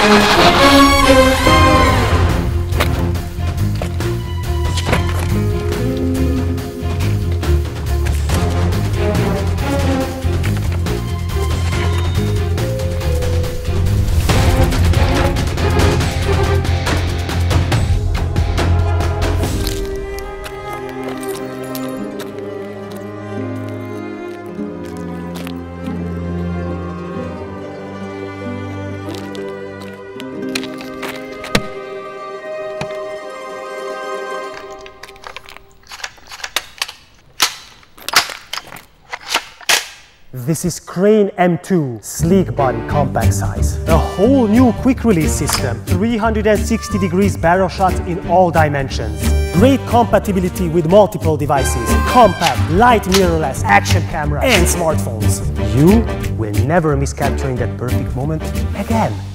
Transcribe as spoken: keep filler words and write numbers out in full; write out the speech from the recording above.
This is Crane M two, sleek body, compact size. A whole new quick release system, three hundred sixty degrees barrel shot in all dimensions. Great compatibility with multiple devices, compact, light mirrorless, action camera and smartphones. You will never miss capturing that perfect moment again.